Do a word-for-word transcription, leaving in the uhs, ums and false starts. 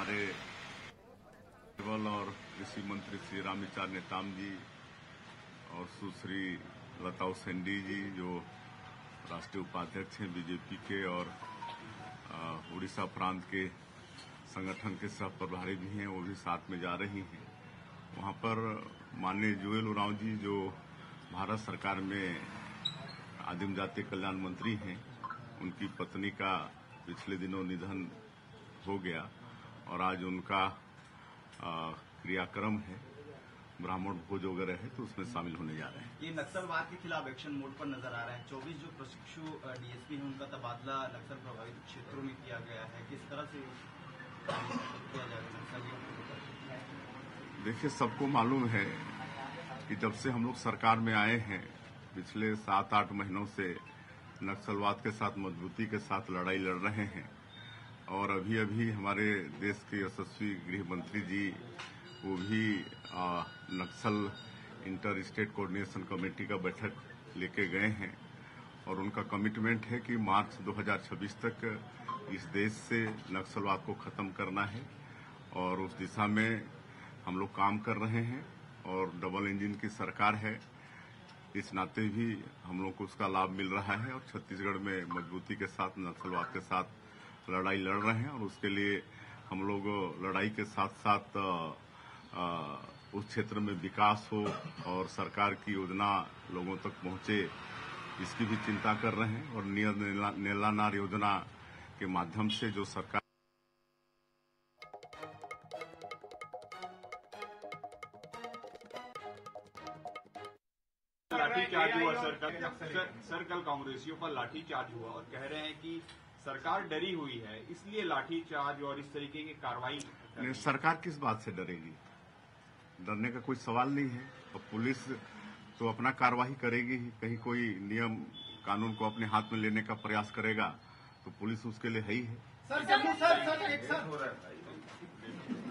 हमारे केवल और कृषि मंत्री श्री रामविचार नेताम जी और सुश्री लता उसेंडी जी जो राष्ट्रीय उपाध्यक्ष हैं बीजेपी के और उड़ीसा प्रांत के संगठन के सह प्रभारी भी हैं, वो भी साथ में जा रही हैं। वहां पर माननीय जुएल उरांव जी जो भारत सरकार में आदिम जाति कल्याण मंत्री हैं, उनकी पत्नी का पिछले दिनों निधन हो गया और आज उनका क्रियाक्रम है, ब्राह्मण भोज वगैरह है, तो उसमें शामिल होने जा रहे हैं। ये नक्सलवाद के खिलाफ एक्शन मोड पर नजर आ रहे हैं। चौबीस जो प्रशिक्षु डीएसपी हैं उनका तबादला नक्सल प्रभावित क्षेत्रों में किया गया है, किस तरह से किया जाएगा? देखिए, सबको मालूम है कि जब से हम लोग सरकार में आए हैं पिछले सात आठ महीनों से नक्सलवाद के साथ मजबूती के साथ लड़ाई लड़ रहे हैं और अभी अभी हमारे देश के यशस्वी गृह मंत्री जी वो भी आ, Naxal inter state coordination committee का बैठक लेके गए हैं और उनका कमिटमेंट है कि मार्च दो हज़ार छब्बीस तक इस देश से नक्सलवाद को खत्म करना है और उस दिशा में हम लोग काम कर रहे हैं और डबल इंजन की सरकार है, इस नाते भी हम लोग को उसका लाभ मिल रहा है और छत्तीसगढ़ में मजबूती के साथ नक्सलवाद के साथ लड़ाई लड़ रहे हैं और उसके लिए हम लोग लड़ाई के साथ साथ आ, उस क्षेत्र में विकास हो और सरकार की योजना लोगों तक पहुंचे, इसकी भी चिंता कर रहे हैं और नियर नेलानार योजना के माध्यम से जो सरकार लाठीचार्ज हुआ सर सर, सर कल कांग्रेसियों पर लाठीचार्ज हुआ और कह रहे हैं कि सरकार डरी हुई है इसलिए लाठीचार्ज और इस तरीके की कार्रवाई। सरकार किस बात से डरेगी? डरने का कोई सवाल नहीं है और पुलिस तो अपना कार्रवाई करेगी ही। कहीं कोई नियम कानून को अपने हाथ में लेने का प्रयास करेगा तो पुलिस उसके लिए है ही है। सर, सर, सर, सर, एक सर हो रहा है।